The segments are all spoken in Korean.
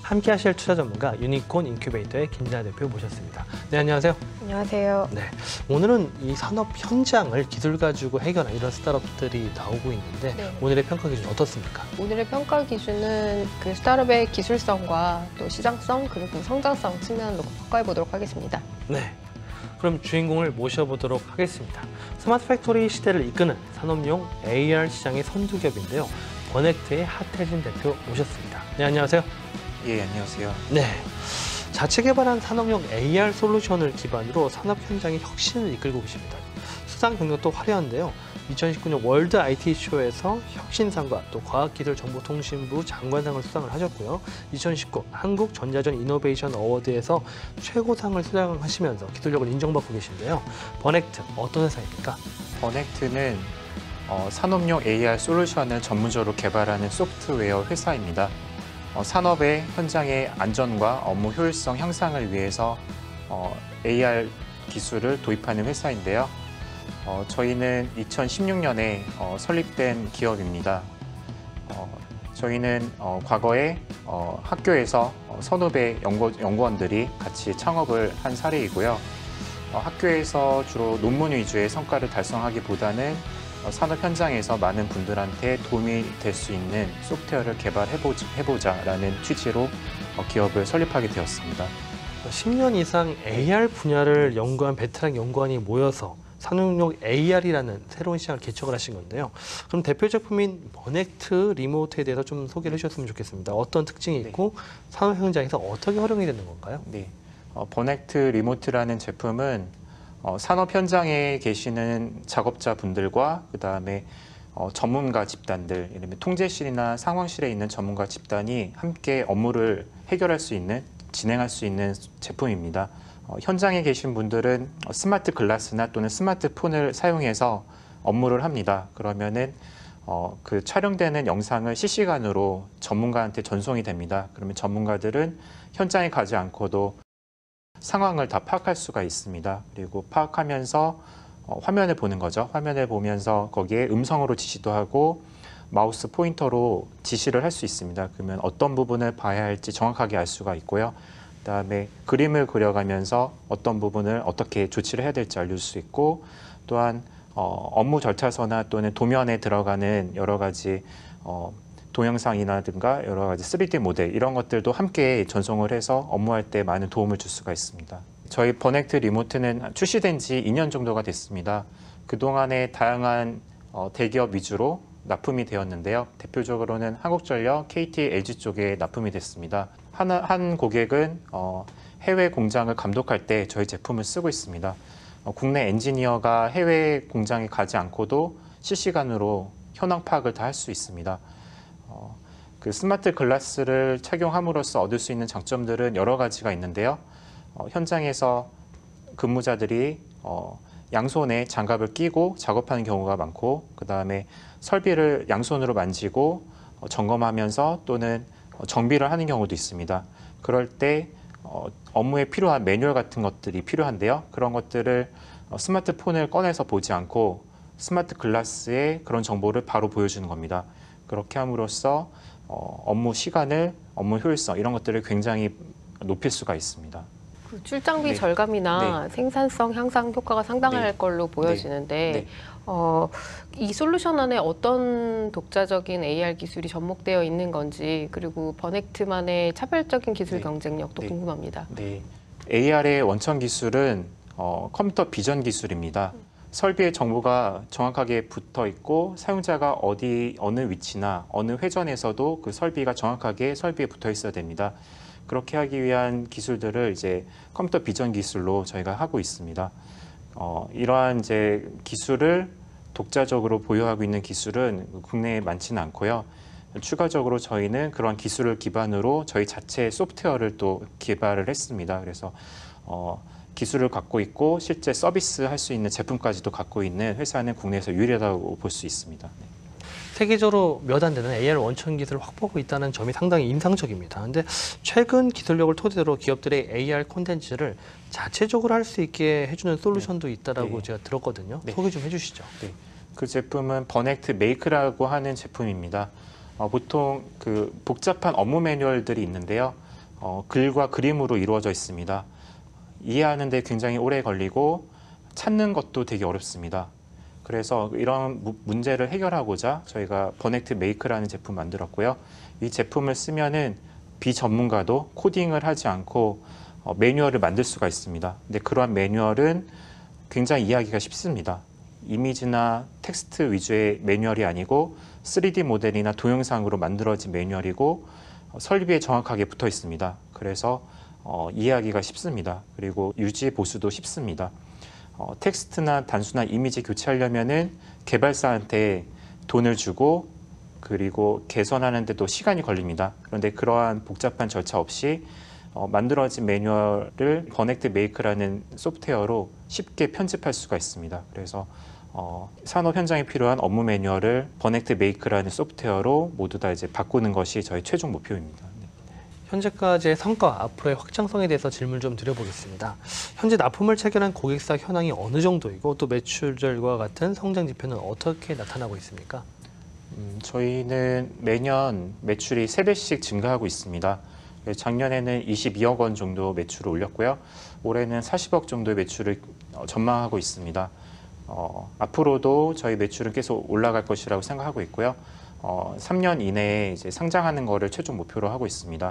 함께 하실 투자 전문가 유니콘 인큐베이터의 김진아 대표 모셨습니다. 네, 안녕하세요. 안녕하세요. 네, 오늘은 이 산업 현장을 기술 가지고 해결한 이런 스타트업들이 나오고 있는데 네. 오늘의 평가 기준 어떻습니까? 오늘의 평가 기준은 그 스타트업의 기술성과 또 시장성 그리고 성장성 측면을 놓고 평가해 보도록 하겠습니다. 네, 그럼 주인공을 모셔보도록 하겠습니다. 스마트 팩토리 시대를 이끄는 산업용 AR 시장의 선두기업인데요. 버넥트의 하태진 대표 모셨습니다. 네, 안녕하세요. 예, 안녕하세요. 네, 자체 개발한 산업용 AR 솔루션을 기반으로 산업 현장의 혁신을 이끌고 계십니다. 수상 경력도 화려한데요. 2019년 월드 IT 쇼에서 혁신상과 또 과학기술정보통신부 장관상을 수상을 하셨고요. 2019 한국전자전 이노베이션 어워드에서 최고상을 수상하시면서 기술력을 인정받고 계신데요. 버넥트 어떤 회사입니까? 버넥트는 산업용 AR 솔루션을 전문적으로 개발하는 소프트웨어 회사입니다. 산업의 현장의 안전과 업무 효율성 향상을 위해서 AR 기술을 도입하는 회사인데요. 저희는 2016년에 설립된 기업입니다. 저희는 과거에 학교에서 선후배 연구원들이 같이 창업을 한 사례이고요. 학교에서 주로 논문 위주의 성과를 달성하기보다는 산업 현장에서 많은 분들한테 도움이 될 수 있는 소프트웨어를 개발해보자라는 취지로 기업을 설립하게 되었습니다. 10년 이상 AR 분야를 연구한 베테랑 연구원이 모여서 산업용 AR이라는 새로운 시장을 개척을 하신 건데요. 그럼 대표 제품인 버넥트 리모트에 대해서 좀 소개를 해주셨으면 좋겠습니다. 어떤 특징이 있고 산업 현장에서 어떻게 활용이 되는 건가요? 네, 버넥트 리모트라는 제품은 산업 현장에 계시는 작업자분들과 그다음에 전문가 집단들, 예를 들면 통제실이나 상황실에 있는 전문가 집단이 함께 업무를 해결할 수 있는, 진행할 수 있는 제품입니다. 현장에 계신 분들은 스마트 글라스나 또는 스마트폰을 사용해서 업무를 합니다. 그러면은 그 촬영되는 영상을 실시간으로 전문가한테 전송이 됩니다. 그러면 전문가들은 현장에 가지 않고도 상황을 다 파악할 수가 있습니다. 그리고 파악하면서 화면을 보는 거죠. 화면을 보면서 거기에 음성으로 지시도 하고 마우스 포인터로 지시를 할 수 있습니다. 그러면 어떤 부분을 봐야 할지 정확하게 알 수가 있고요. 그다음에 그림을 그려가면서 어떤 부분을 어떻게 조치를 해야 될지 알려줄 수 있고, 또한 업무 절차서나 또는 도면에 들어가는 여러 가지 동영상이라든가 여러 가지 3D 모델 이런 것들도 함께 전송을 해서 업무할 때 많은 도움을 줄 수가 있습니다. 저희 버넥트 리모트는 출시된 지 2년 정도가 됐습니다. 그동안에 다양한 대기업 위주로 납품이 되었는데요. 대표적으로는 한국전력, KT, LG 쪽에 납품이 됐습니다. 한 고객은 해외 공장을 감독할 때 저희 제품을 쓰고 있습니다. 국내 엔지니어가 해외 공장에 가지 않고도 실시간으로 현황 파악을 다 할 수 있습니다. 그 스마트 글라스를 착용함으로써 얻을 수 있는 장점들은 여러 가지가 있는데요. 현장에서 근무자들이 양손에 장갑을 끼고 작업하는 경우가 많고, 그 다음에 설비를 양손으로 만지고 점검하면서 또는 정비를 하는 경우도 있습니다. 그럴 때 업무에 필요한 매뉴얼 같은 것들이 필요한데요. 그런 것들을 스마트폰을 꺼내서 보지 않고 스마트 글라스에 그런 정보를 바로 보여주는 겁니다. 그렇게 함으로써 업무 시간을, 업무 효율성 이런 것들을 굉장히 높일 수가 있습니다. 그 출장비 네. 절감이나 생산성 향상 효과가 상당할 걸로 보여지는데 이 솔루션 안에 어떤 독자적인 AR 기술이 접목되어 있는 건지, 그리고 버넥트만의 차별적인 기술 경쟁력도 궁금합니다. 네, AR의 원천 기술은 컴퓨터 비전 기술입니다. 설비의 정보가 정확하게 붙어 있고 사용자가 어느 위치나 어느 회전에서도 그 설비가 정확하게 설비에 붙어 있어야 됩니다. 그렇게 하기 위한 기술들을 이제 컴퓨터 비전 기술로 저희가 하고 있습니다. 이러한 이제 기술을 독자적으로 보유하고 있는 기술은 국내에 많지는 않고요. 추가적으로 저희는 그런 기술을 기반으로 저희 자체 소프트웨어를 또 개발을 했습니다. 그래서 기술을 갖고 있고 실제 서비스할 수 있는 제품까지도 갖고 있는 회사는 국내에서 유일하다고 볼 수 있습니다. 네. 세계적으로 몇 안 되는 AR 원천 기술을 확보하고 있다는 점이 상당히 인상적입니다. 근데 최근 기술력을 토대로 기업들의 AR 콘텐츠를 자체적으로 할 수 있게 해주는 솔루션도 있다라고 제가 들었거든요. 소개 좀 해주시죠. 네. 그 제품은 버넥트 메이크라고 하는 제품입니다. 보통 그 복잡한 업무 매뉴얼들이 있는데요. 글과 그림으로 이루어져 있습니다. 이해하는 데 굉장히 오래 걸리고 찾는 것도 되게 어렵습니다. 그래서 이런 문제를 해결하고자 저희가 버넥트 메이크라는 제품 만들었고요. 이 제품을 쓰면은 비전문가도 코딩을 하지 않고 매뉴얼을 만들 수가 있습니다. 근데 그러한 매뉴얼은 굉장히 이해하기가 쉽습니다. 이미지나 텍스트 위주의 매뉴얼이 아니고 3D 모델이나 동영상으로 만들어진 매뉴얼이고 설비에 정확하게 붙어 있습니다. 그래서 이해하기가 쉽습니다. 그리고 유지 보수도 쉽습니다. 텍스트나 단순한 이미지 교체하려면은 개발사한테 돈을 주고 그리고 개선하는데도 시간이 걸립니다. 그런데 그러한 복잡한 절차 없이 만들어진 매뉴얼을 버넥트 메이크라는 소프트웨어로 쉽게 편집할 수가 있습니다. 그래서 산업 현장에 필요한 업무 매뉴얼을 버넥트 메이크라는 소프트웨어로 모두 다 이제 바꾸는 것이 저희 최종 목표입니다. 현재까지의 성과, 앞으로의 확장성에 대해서 질문 좀 드려보겠습니다. 현재 납품을 체결한 고객사 현황이 어느 정도이고 또 매출절과 같은 성장 지표는 어떻게 나타나고 있습니까? 저희는 매년 매출이 3배씩 증가하고 있습니다. 작년에는 22억 원 정도 매출을 올렸고요. 올해는 40억 정도의 매출을 전망하고 있습니다. 앞으로도 저희 매출은 계속 올라갈 것이라고 생각하고 있고요. 3년 이내에 이제 상장하는 것을 최종 목표로 하고 있습니다.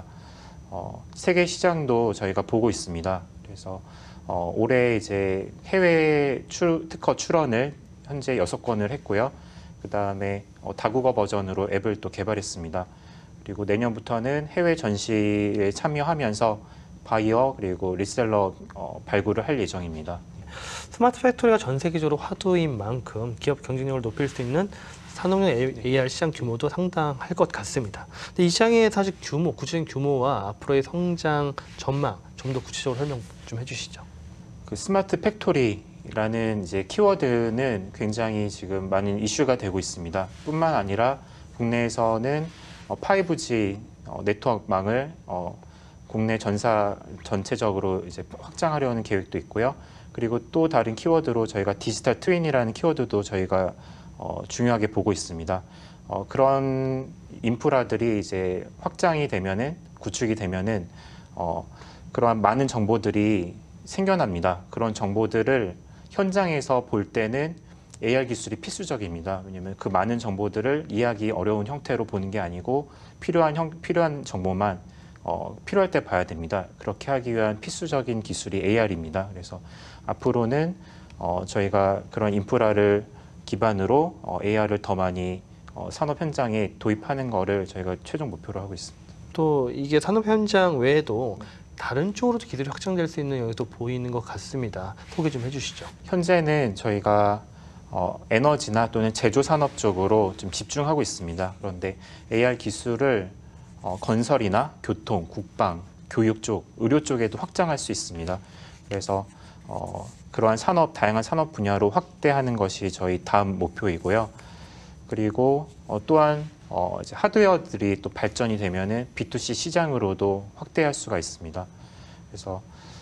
세계 시장도 저희가 보고 있습니다. 그래서 올해 이제 해외 특허 출원을 현재 6건을 했고요. 그 다음에 다국어 버전으로 앱을 또 개발했습니다. 그리고 내년부터는 해외 전시에 참여하면서 바이어 그리고 리셀러 발굴을 할 예정입니다. 스마트 팩토리가 전 세계적으로 화두인 만큼 기업 경쟁력을 높일 수 있는 산업용 AR 시장 규모도 상당할 것 같습니다. 근데 이 시장의 사실 구체적인 규모와 앞으로의 성장 전망 좀 더 구체적으로 설명 좀 해주시죠. 그 스마트 팩토리라는 이제 키워드는 굉장히 지금 많은 이슈가 되고 있습니다. 뿐만 아니라 국내에서는 5G 네트워크망을 국내 전사 전체적으로 이제 확장하려는 계획도 있고요. 그리고 또 다른 키워드로 저희가 디지털 트윈이라는 키워드도 저희가 중요하게 보고 있습니다. 그런 인프라들이 이제 확장이 되면은 구축이 되면은 그러한 많은 정보들이 생겨납니다. 그런 정보들을 현장에서 볼 때는 AR 기술이 필수적입니다. 왜냐하면 그 많은 정보들을 이해하기 어려운 형태로 보는 게 아니고 필요한 정보만 필요할 때 봐야 됩니다. 그렇게 하기 위한 필수적인 기술이 AR입니다. 그래서 앞으로는 저희가 그런 인프라를 기반으로 AR을 더 많이 산업 현장에 도입하는 거를 저희가 최종 목표로 하고 있습니다. 또 이게 산업 현장 외에도 다른 쪽으로도 기술이 확장될 수 있는 영역도 보이는 것 같습니다. 소개 좀 해주시죠. 현재는 저희가 에너지나 또는 제조 산업 쪽으로 좀 집중하고 있습니다. 그런데 AR 기술을 건설이나 교통, 국방, 교육 쪽, 의료 쪽에도 확장할 수 있습니다. 그래서 그러한 다양한 산업 분야로 확대하는 것이 저희 다음 목표이고요. 그리고 또한 이제 하드웨어들이 또 발전이 되면은 B2C 시장으로도 확대할 수가 있습니다. 그래서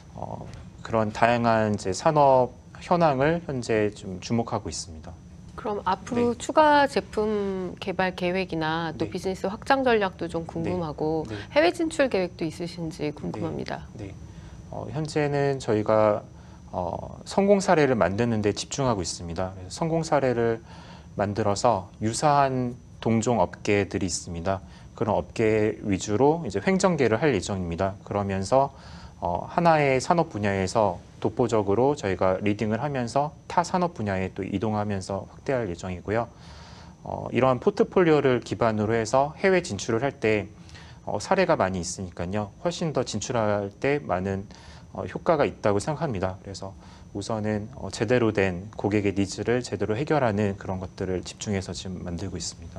그런 다양한 이제 산업 현황을 현재 좀 주목하고 있습니다. 그럼 앞으로 네. 추가 제품 개발 계획이나 또 네. 비즈니스 확장 전략도 좀 궁금하고 네. 해외 진출 계획도 있으신지 궁금합니다. 네. 현재는 저희가 성공 사례를 만드는 데 집중하고 있습니다. 그래서 성공 사례를 만들어서 유사한 동종 업계들이 있습니다. 그런 업계 위주로 이제 횡전계를 할 예정입니다. 그러면서 하나의 산업 분야에서 독보적으로 저희가 리딩을 하면서 타 산업 분야에 또 이동하면서 확대할 예정이고요. 이러한 포트폴리오를 기반으로 해서 해외 진출을 할 때 사례가 많이 있으니까요. 훨씬 더 진출할 때 많은 효과가 있다고 생각합니다. 그래서 우선은 제대로 된 고객의 니즈를 제대로 해결하는 그런 것들을 집중해서 지금 만들고 있습니다.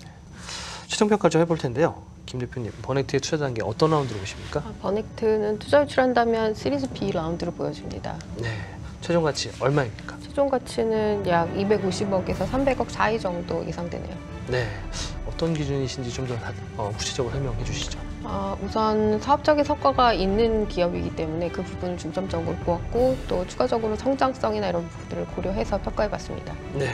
최종평가 좀 해볼 텐데요. 김 대표님, 버넥트의 투자 단계 어떤 라운드로 보십니까? 버넥트는 투자 유출한다면 시리즈 B 라운드로 보여집니다. 네, 최종 가치 얼마입니까? 최종 가치는 약 250억에서 300억 사이 정도 예상되네요. 네, 어떤 기준이신지 좀 더 구체적으로 설명해 주시죠. 우선 사업적인 성과가 있는 기업이기 때문에 그 부분을 중점적으로 보았고 또 추가적으로 성장성이나 이런 부분들을 고려해서 평가해봤습니다. 네,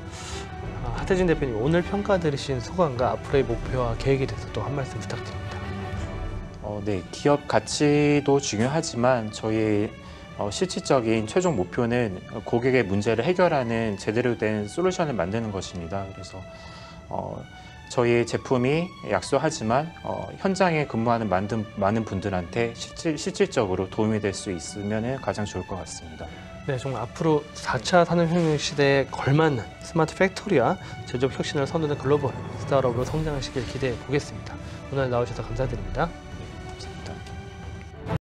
하태진 대표님, 오늘 평가 들으신 소감과 앞으로의 목표와 계획에 대해서 또 한 말씀 부탁드립니다. 네, 기업 가치도 중요하지만 저희의 실질적인 최종 목표는 고객의 문제를 해결하는 제대로 된 솔루션을 만드는 것입니다. 그래서 저희의 제품이 약소하지만 현장에 근무하는 많은 분들한테 실질적으로 도움이 될 수 있으면 가장 좋을 것 같습니다. 네, 정말 앞으로 4차 산업혁명 시대에 걸맞는 스마트 팩토리와 제조업 혁신을 선도하는 글로벌 스타트업으로 성장하시길 기대해 보겠습니다. 오늘 나오셔서 감사드립니다.